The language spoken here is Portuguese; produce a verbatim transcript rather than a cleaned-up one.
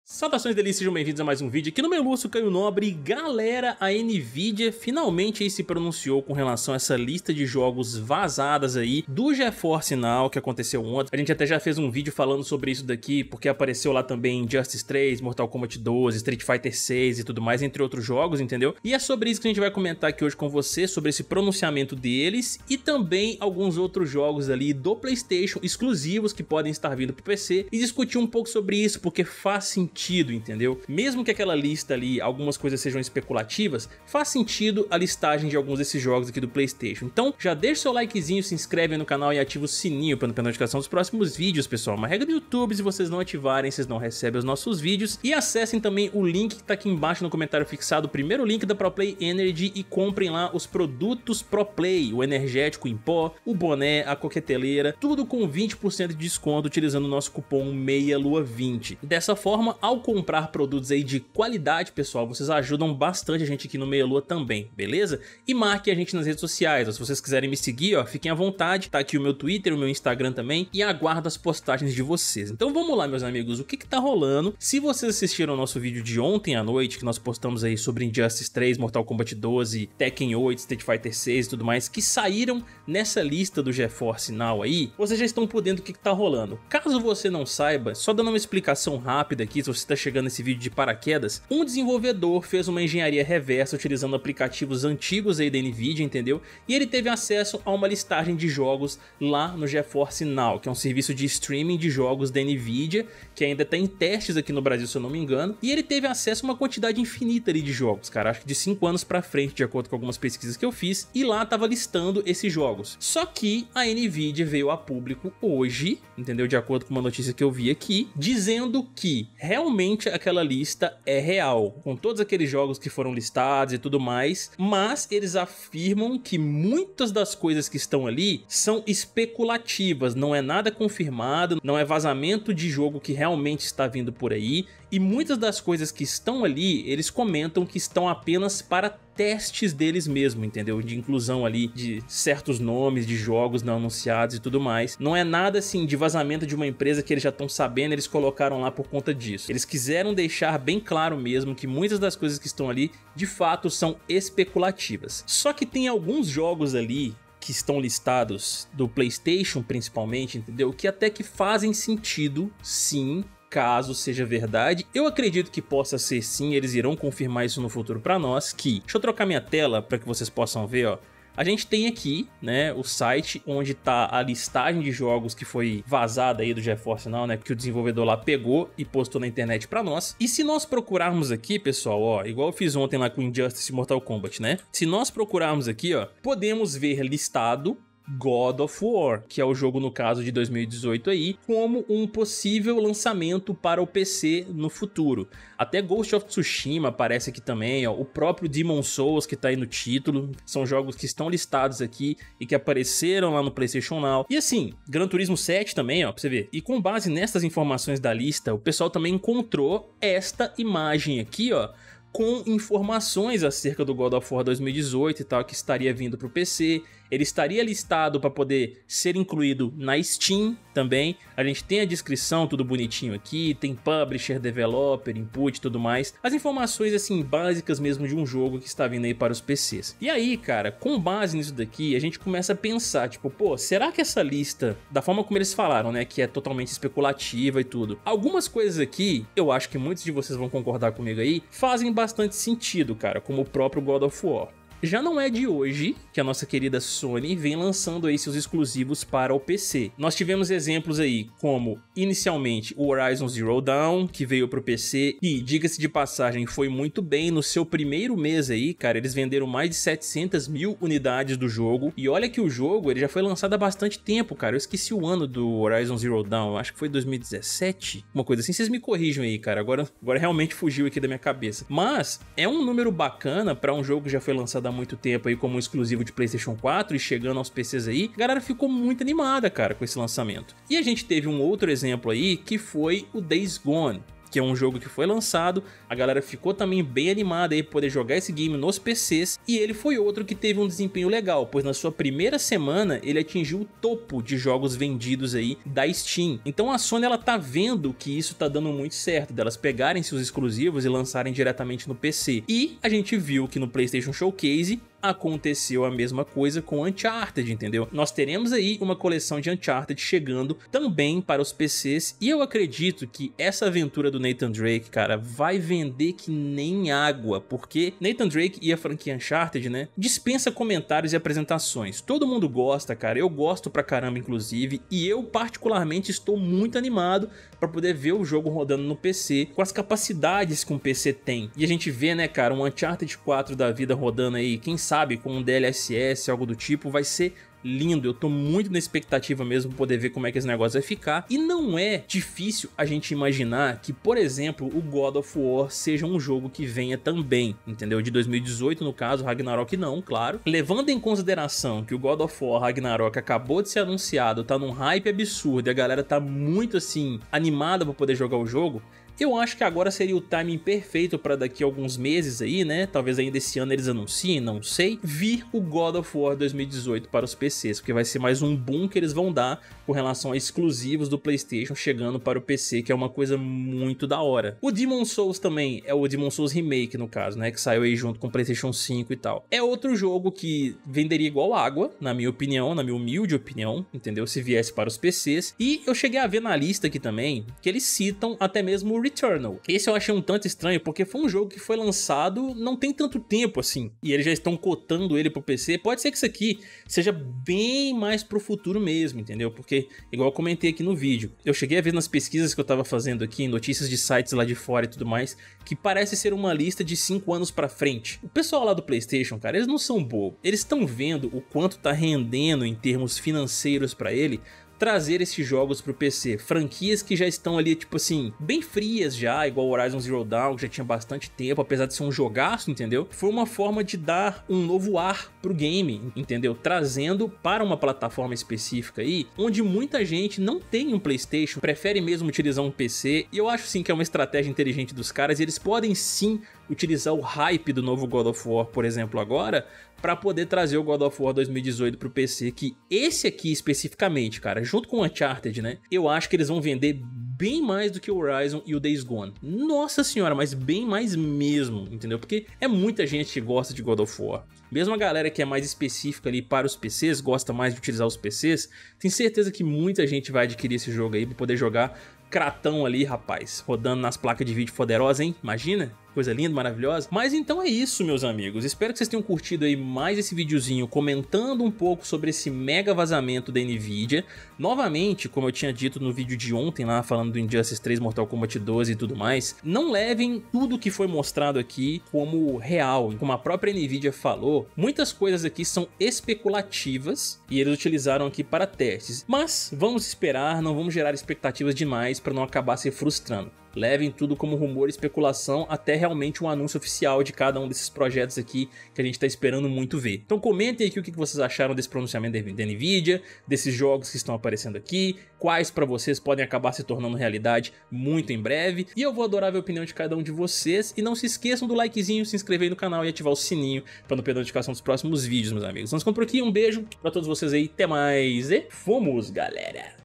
Saudações delícias, sejam bem-vindos a mais um vídeo aqui no Meluço Caio Nobre. Galera, a Nvidia finalmente aí se pronunciou com relação a essa lista de jogos vazadas aí do GeForce Now que aconteceu ontem. A gente até já fez um vídeo falando sobre isso daqui, porque apareceu lá também Injustice três, Mortal Kombat doze, Street Fighter seis e tudo mais, entre outros jogos, entendeu? E é sobre isso que a gente vai comentar aqui hoje com você, sobre esse pronunciamento deles e também alguns outros jogos ali do PlayStation exclusivos que podem estar vindo pro P C e discutir um pouco sobre isso, porque faz sentido. Entendeu? Mesmo que aquela lista ali, algumas coisas sejam especulativas, faz sentido a listagem de alguns desses jogos aqui do PlayStation. Então já deixa o seu likezinho, se inscreve no canal e ativa o sininho para não perder a notificação dos próximos vídeos, pessoal. Uma regra do YouTube, se vocês não ativarem, vocês não recebem os nossos vídeos. E acessem também o link que tá aqui embaixo no comentário fixado, o primeiro link da ProPlay Energy, e comprem lá os produtos ProPlay, o energético em pó, o boné, a coqueteleira, tudo com vinte por cento de desconto utilizando o nosso cupom meia lua vinte. Dessa forma, ao comprar produtos aí de qualidade, pessoal, vocês ajudam bastante a gente aqui no Meia Lua também, beleza? E marquem a gente nas redes sociais, ó, se vocês quiserem me seguir, ó, fiquem à vontade, tá aqui o meu Twitter, o meu Instagram também, e aguardo as postagens de vocês. Então vamos lá, meus amigos, o que que tá rolando? Se vocês assistiram ao nosso vídeo de ontem à noite, que nós postamos aí sobre Injustice três, Mortal Kombat doze, Tekken oito, Street Fighter seis e tudo mais, que saíram nessa lista do GeForce Now aí, vocês já estão por dentro do que que tá rolando. Caso você não saiba, só dando uma explicação rápida aqui, se você está chegando nesse vídeo de paraquedas, um desenvolvedor fez uma engenharia reversa utilizando aplicativos antigos aí da Nvidia, entendeu? E ele teve acesso a uma listagem de jogos lá no GeForce Now, que é um serviço de streaming de jogos da Nvidia, que ainda está em testes aqui no Brasil, se eu não me engano, e ele teve acesso a uma quantidade infinita ali de jogos, cara, acho que de cinco anos pra frente, de acordo com algumas pesquisas que eu fiz, e lá tava listando esses jogos. Só que a Nvidia veio a público hoje, entendeu? De acordo com uma notícia que eu vi aqui, dizendo que realmente aquela lista é real, com todos aqueles jogos que foram listados e tudo mais, mas eles afirmam que muitas das coisas que estão ali são especulativas, não é nada confirmado, não é vazamento de jogo que realmente está vindo por aí, e muitas das coisas que estão ali, eles comentam que estão apenas para testes deles mesmo, entendeu? De inclusão ali de certos nomes de jogos não anunciados e tudo mais. Não é nada assim de vazamento de uma empresa que eles já estão sabendo, eles colocaram lá por conta disso. Eles quiseram deixar bem claro mesmo que muitas das coisas que estão ali de fato são especulativas. Só que tem alguns jogos ali que estão listados do PlayStation principalmente, entendeu? Que até que fazem sentido, sim, caso seja verdade. Eu acredito que possa ser sim, eles irão confirmar isso no futuro pra nós, que... Deixa eu trocar minha tela para que vocês possam ver, ó. A gente tem aqui, né, o site onde tá a listagem de jogos que foi vazada aí do GeForce Now, né, que o desenvolvedor lá pegou e postou na internet pra nós. E se nós procurarmos aqui, pessoal, ó, igual eu fiz ontem lá com Injustice e Mortal Kombat, né, se nós procurarmos aqui, ó, podemos ver listado God of War, que é o jogo no caso de dois mil e dezoito aí, como um possível lançamento para o P C no futuro. Até Ghost of Tsushima aparece aqui também, ó, o próprio Demon's Souls que tá aí no título, são jogos que estão listados aqui e que apareceram lá no PlayStation Now. E assim, Gran Turismo sete também, ó, pra você ver. E com base nessas informações da lista, o pessoal também encontrou esta imagem aqui, ó, com informações acerca do God of War dois mil e dezoito e tal, que estaria vindo para o P C. Ele estaria listado para poder ser incluído na Steam também. A gente tem a descrição, tudo bonitinho aqui, tem publisher, developer, input e tudo mais. As informações assim básicas mesmo de um jogo que está vindo aí para os P Cs. E aí, cara, com base nisso daqui, a gente começa a pensar, tipo, pô, será que essa lista, da forma como eles falaram, né, que é totalmente especulativa e tudo, algumas coisas aqui, eu acho que muitos de vocês vão concordar comigo aí, fazem bastante sentido, cara, como o próprio God of War. Já não é de hoje que a nossa querida Sony vem lançando aí seus exclusivos para o P C. Nós tivemos exemplos aí como, inicialmente, o Horizon Zero Dawn, que veio para o P C e, diga-se de passagem, foi muito bem. No seu primeiro mês aí, cara, eles venderam mais de setecentas mil unidades do jogo. E olha que o jogo ele já foi lançado há bastante tempo, cara. Eu esqueci o ano do Horizon Zero Dawn, acho que foi dois mil e dezessete, uma coisa assim. Vocês me corrijam aí, cara, agora, agora realmente fugiu aqui da minha cabeça. Mas é um número bacana para um jogo que já foi lançado há muito tempo aí como um exclusivo de PlayStation quatro e chegando aos P Cs aí, a galera ficou muito animada, cara, com esse lançamento. E a gente teve um outro exemplo aí, que foi o Days Gone. que é um jogo que foi lançado, a galera ficou também bem animada aí pra poder jogar esse game nos P Cs, e ele foi outro que teve um desempenho legal, pois na sua primeira semana ele atingiu o topo de jogos vendidos aí da Steam. Então a Sony ela tá vendo que isso tá dando muito certo, delas pegarem seus exclusivos e lançarem diretamente no P C. E a gente viu que no PlayStation Showcase aconteceu a mesma coisa com Uncharted, entendeu? Nós teremos aí uma coleção de Uncharted chegando também para os P Cs, e eu acredito que essa aventura do Nathan Drake, cara, vai vender que nem água, porque Nathan Drake e a franquia Uncharted, né, dispensa comentários e apresentações. Todo mundo gosta, cara, eu gosto pra caramba inclusive, e eu particularmente estou muito animado para poder ver o jogo rodando no P C, com as capacidades que um P C tem. E a gente vê, né, cara, um Uncharted quatro da vida rodando aí, quem sabe com um D L S S, algo do tipo, vai ser lindo. Eu tô muito na expectativa mesmo poder ver como é que esse negócio vai ficar, e não é difícil a gente imaginar que, por exemplo, o God of War seja um jogo que venha também, entendeu? De dois mil e dezoito no caso, Ragnarok não, claro. Levando em consideração que o God of War Ragnarok acabou de ser anunciado, tá num hype absurdo e a galera tá muito assim animada pra poder jogar o jogo, eu acho que agora seria o timing perfeito para daqui a alguns meses aí, né, talvez ainda esse ano eles anunciem, não sei, vir o God of War dois mil e dezoito para os P Cs, porque vai ser mais um boom que eles vão dar com relação a exclusivos do PlayStation chegando para o P C, que é uma coisa muito da hora. O Demon's Souls também, é o Demon's Souls Remake no caso, né, que saiu aí junto com o PlayStation cinco e tal. É outro jogo que venderia igual água, na minha opinião, na minha humilde opinião, entendeu, se viesse para os P Cs, e eu cheguei a ver na lista aqui também, que eles citam até mesmo o Returnal. Esse eu achei um tanto estranho, porque foi um jogo que foi lançado não tem tanto tempo assim, e eles já estão cotando ele pro P C. Pode ser que isso aqui seja bem mais pro futuro mesmo, entendeu? Porque, igual eu comentei aqui no vídeo, eu cheguei a ver nas pesquisas que eu tava fazendo aqui, notícias de sites lá de fora e tudo mais, que parece ser uma lista de cinco anos pra frente. O pessoal lá do PlayStation, cara, eles não são bobos. Eles estão vendo o quanto tá rendendo em termos financeiros pra ele trazer esses jogos pro P C, franquias que já estão ali, tipo assim, bem frias já, igual Horizon Zero Dawn, que já tinha bastante tempo, apesar de ser um jogaço, entendeu? Foi uma forma de dar um novo ar pro game, entendeu? Trazendo para uma plataforma específica aí, onde muita gente não tem um PlayStation, prefere mesmo utilizar um P C, e eu acho sim que é uma estratégia inteligente dos caras, e eles podem sim utilizar o hype do novo God of War, por exemplo, agora, para poder trazer o God of War dois mil e dezoito pro P C, que esse aqui especificamente, cara, junto com o Uncharted, né, eu acho que eles vão vender bem mais do que o Horizon e o Days Gone. Nossa senhora, mas bem mais mesmo, entendeu? Porque é muita gente que gosta de God of War. Mesmo a galera que é mais específica ali para os P Cs, gosta mais de utilizar os P Cs, tem certeza que muita gente vai adquirir esse jogo aí para poder jogar cratão ali, rapaz, rodando nas placas de vídeo poderosas, hein? Imagina? Coisa linda, maravilhosa. Mas então é isso, meus amigos. Espero que vocês tenham curtido aí mais esse videozinho comentando um pouco sobre esse mega vazamento da Nvidia. Novamente, como eu tinha dito no vídeo de ontem lá, falando do Injustice três, Mortal Kombat doze e tudo mais, não levem tudo que foi mostrado aqui como real. Como a própria Nvidia falou, muitas coisas aqui são especulativas e eles utilizaram aqui para testes. Mas vamos esperar, não vamos gerar expectativas demais para não acabar se frustrando. Levem tudo como rumor e especulação até realmente um anúncio oficial de cada um desses projetos aqui que a gente tá esperando muito ver. Então comentem aqui o que vocês acharam desse pronunciamento da Nvidia, desses jogos que estão aparecendo aqui, quais para vocês podem acabar se tornando realidade muito em breve. E eu vou adorar ver a opinião de cada um de vocês. E não se esqueçam do likezinho, se inscrever no canal e ativar o sininho para não perder a notificação dos próximos vídeos, meus amigos. Vamos ficando por aqui, um beijo para todos vocês aí, até mais e fomos, galera!